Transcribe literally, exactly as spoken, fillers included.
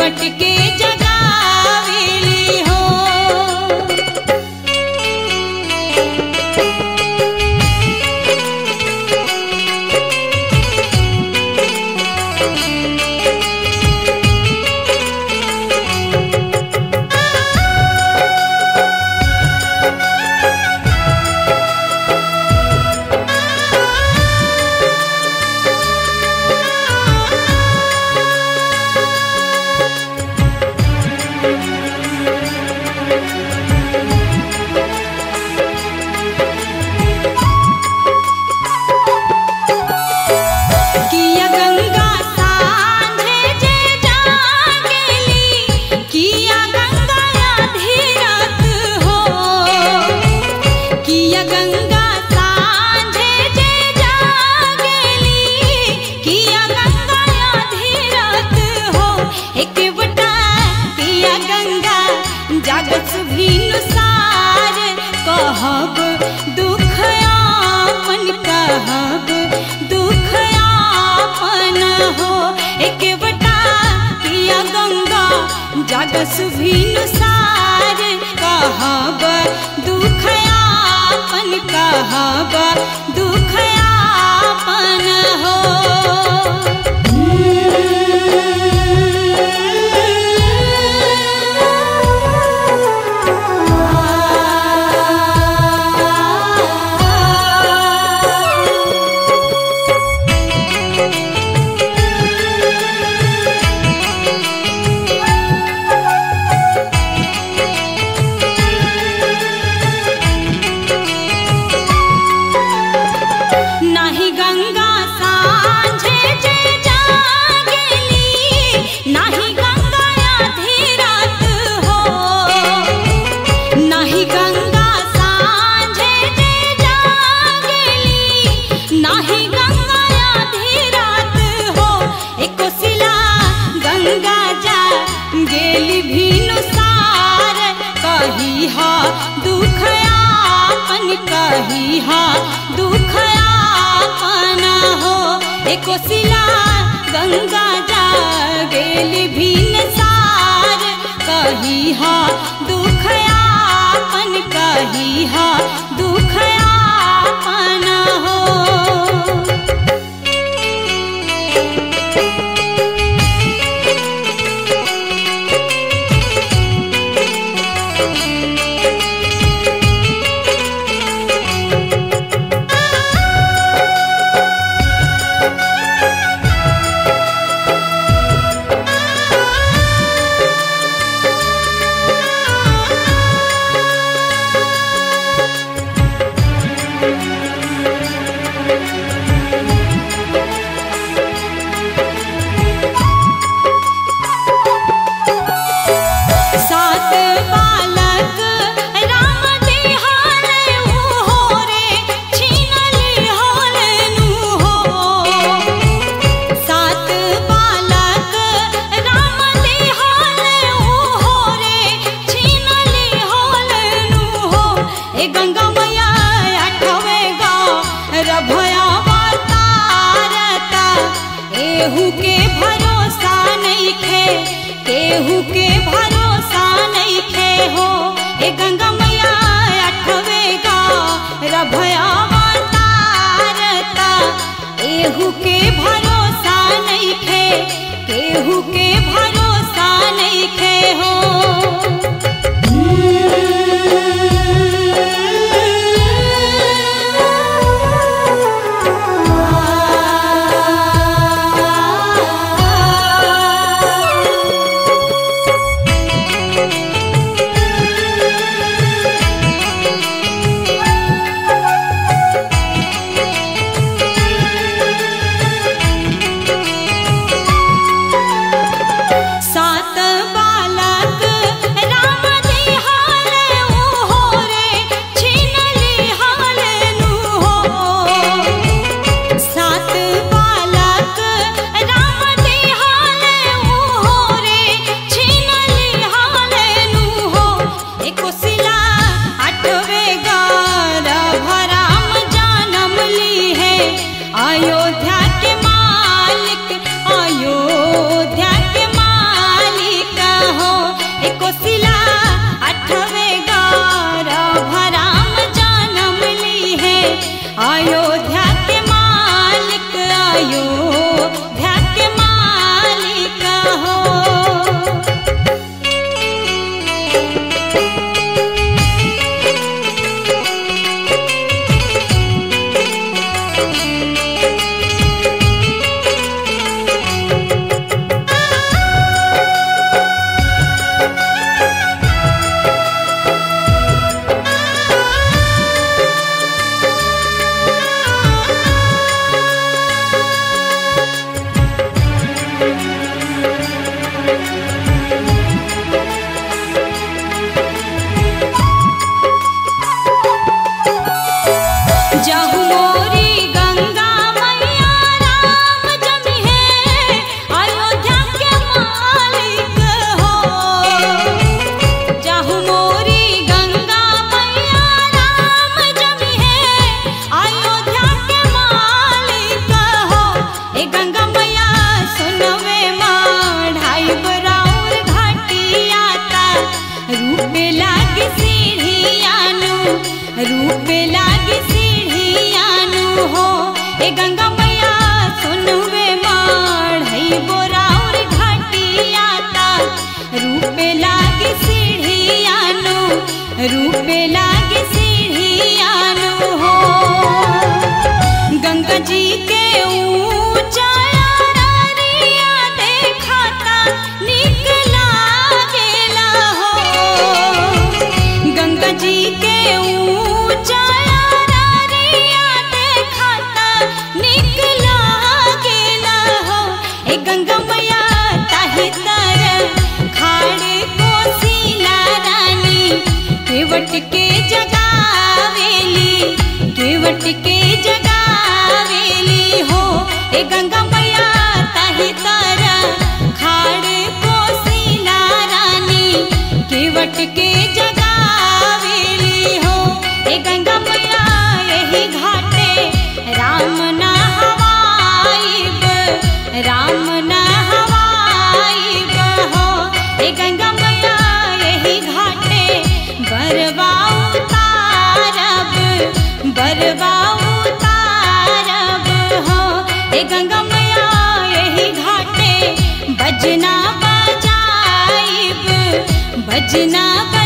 घूंघट के जगावेली हो। जागत भीनुसार कहब दुख आपन, कहब दुख आपन हो। एक बटा किया गंगा जागत भीनुसार कहब दुख आपन, कहब दुख आपन हो। दुख आपन, कहिहा दुख आपन हो। एको सिला गंगा जा गेली भीनसार कहिहा दुख आपन, कहिहा दुख आपन हो। गंगा मैया आठवेगा रभया अवतारता, एहू के भरोसा नहीं खे, केहू के भरोसा नहीं खे हो। ए गंगा मैया आठवेगा रभया अवतारता, एहू के भरोसा नहीं खे, केहू के भरोसा नहीं खे हो। गंगा मैया सुनवे माढ़ाई बराउर घाटिया ता रूपे लागे सीढ़ियानु रूपे लागे सीढ़ियानु हो ए गंगा मैया सुनवे माढ़ाई बराउर घाटिया ता रूपे लागे सीढ़ियानु रूपे लागे सीढ़ियानु हो गंगा जी के केवट के जगावेली केवट के जगावेली हो ए गंगा मैया ताही तारा खाड़ कोसिला रानी केवट के जगावेली हो ए गंगा मैया यही घाटे राम ना हवाईब राम ना हवाईब हो ए गंगा मैया यही घाटे बरवा उतारब बरवा उतारब हो ए गंगा मैया यही घाटे बजना बजाइब बजना